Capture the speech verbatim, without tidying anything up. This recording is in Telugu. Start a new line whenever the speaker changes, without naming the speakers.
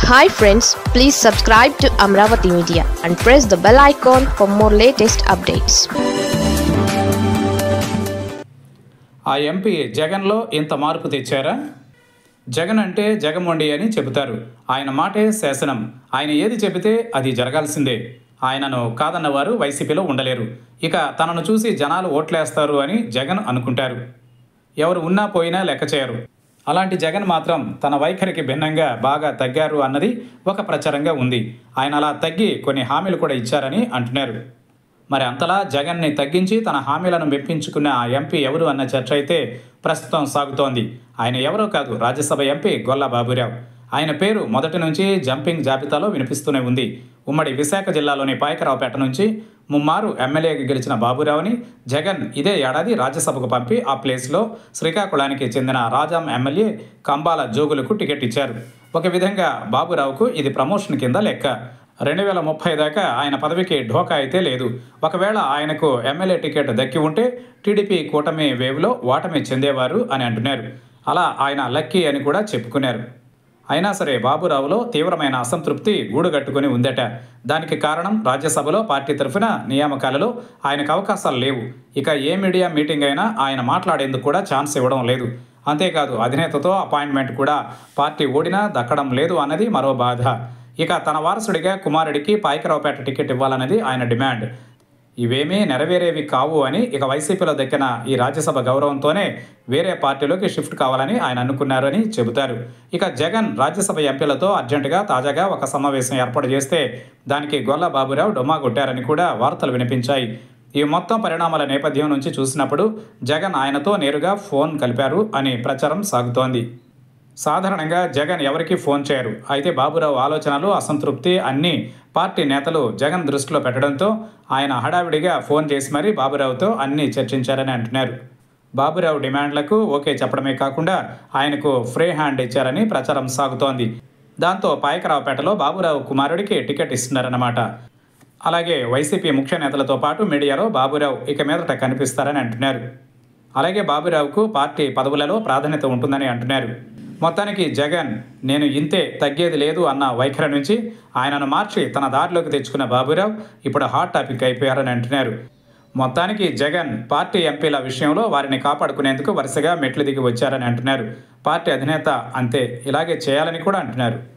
Hi friends, please subscribe to Amravati Media and press the bell icon for more latest updates.
ఆ ఎంపీ జగన్లో ఇంత మార్పు తెచ్చారా? జగన్ అంటే జగమొండి అని చెబుతారు. ఆయన మాటే శాసనం. ఆయన ఏది చెబితే అది జరగాల్సిందే. ఆయనను కాదన్న వారు వైసీపీలో ఉండలేరు. ఇక తనను చూసి జనాలు ఓట్లేస్తారు అని జగన్ అనుకుంటారు. ఎవరు ఉన్నా పోయినా లెక్క చేయరు. అలాంటి జగన్ మాత్రం తన వైఖరికి భిన్నంగా బాగా తగ్గారు అన్నది ఒక ప్రచారంగా ఉంది. ఆయన అలా తగ్గి కొన్ని హామీలు కూడా ఇచ్చారని అంటున్నారు. మరి అంతలా జగన్ని తగ్గించి తన హామీలను మెప్పించుకున్న ఆ ఎంపీ ఎవరు అన్న చర్చ అయితే ప్రస్తుతం సాగుతోంది. ఆయన ఎవరో కాదు, రాజ్యసభ ఎంపీ గొల్ల బాబురావు. ఆయన పేరు మొదటి నుంచి జంపింగ్ జాబితాలో వినిపిస్తూనే ఉంది. ఉమ్మడి విశాఖ జిల్లాలోని పాయకరావుపేట నుంచి ముమ్మారు ఎమ్మెల్యేగా గెలిచిన బాబురావుని జగన్ ఇదే ఏడాది రాజ్యసభకు పంపి ఆ ప్లేస్లో శ్రీకాకుళానికి చెందిన రాజాం ఎమ్మెల్యే కంబాల జోగులకు టికెట్ ఇచ్చారు. ఒక విధంగా బాబురావుకు ఇది ప్రమోషన్ కింద లెక్క. రెండు వేల ముప్పై దాకా ఆయన పదవికి ఢోకా అయితే లేదు. ఒకవేళ ఆయనకు ఎమ్మెల్యే టికెట్ దక్కి ఉంటే టీడీపీ కూటమి వేవ్లో ఓటమి చెందేవారు అని అంటున్నారు. అలా ఆయన లక్కీ అని కూడా చెప్పుకున్నారు. అయినా సరే బాబురావులో తీవ్రమైన అసంతృప్తి గూడుగట్టుకుని ఉందట. దానికి కారణం రాజ్యసభలో పార్టీ తరఫున నియామకాలలో ఆయనకు అవకాశాలు లేవు. ఇక ఏ మీడియా మీటింగ్ అయినా ఆయన మాట్లాడేందుకు కూడా ఛాన్స్ ఇవ్వడం లేదు. అంతేకాదు అధినేతతో అపాయింట్మెంట్ కూడా పార్టీ ఓడినా దక్కడం లేదు అన్నది మరో బాధ. ఇక తన వారసుడిగా కుమారుడికి పాయకరావుపేట టికెట్ ఇవ్వాలన్నది ఆయన డిమాండ్. ఇవేమీ నెరవేరేవి కావు అని ఇక వైసీపీలో దక్కిన ఈ రాజ్యసభ గౌరవంతోనే వేరే పార్టీలోకి షిఫ్ట్ కావాలని ఆయన అనుకున్నారని చెబుతారు. ఇక జగన్ రాజ్యసభ ఎంపీలతో అర్జెంటుగా తాజాగా ఒక సమావేశం ఏర్పాటు చేస్తే దానికి గొల్ల బాబురావు డొమ్మా కొట్టారని కూడా వార్తలు వినిపించాయి. ఈ మొత్తం పరిణామాల నేపథ్యం నుంచి చూసినప్పుడు జగన్ ఆయనతో నేరుగా ఫోన్ కలిపారు అని ప్రచారం సాగుతోంది. సాధారణంగా జగన్ ఎవరికి ఫోన్ చేయరు. అయితే బాబురావు ఆలోచనలు, అసంతృప్తి అన్నీ పార్టీ నేతలు జగన్ దృష్టిలో పెట్టడంతో ఆయన హడావిడిగా ఫోన్ చేసి మరీ బాబురావుతో అన్నీ చర్చించారని అంటున్నారు. బాబురావు డిమాండ్లకు ఓకే చెప్పడమే కాకుండా ఆయనకు ఫ్రీ హ్యాండ్ ఇచ్చారని ప్రచారం సాగుతోంది. దాంతో పాయకరావుపేటలో బాబురావు కుమారుడికి టికెట్ ఇస్తున్నారన్నమాట. అలాగే వైసీపీ ముఖ్య నేతలతో పాటు మీడియాలో బాబురావు ఇక మీదట కనిపిస్తారని అంటున్నారు. అలాగే బాబురావుకు పార్టీ పదవులలో ప్రాధాన్యత ఉంటుందని అంటున్నారు. మొత్తానికి జగన్ నేను ఇంతే తగ్గేది లేదు అన్న వైఖరి నుంచి ఆయనను మార్చి తన దారిలోకి తెచ్చుకున్న బాబురావు ఇప్పుడు హాట్ టాపిక్ అయిపోయారని అంటున్నారు. మొత్తానికి జగన్ పార్టీ ఎంపీల విషయంలో వారిని కాపాడుకునేందుకు వరుసగా మెట్లు దిగి వచ్చారని అంటున్నారు. పార్టీ అధినేత అంతే ఇలాగే చేయాలని కూడా అంటున్నారు.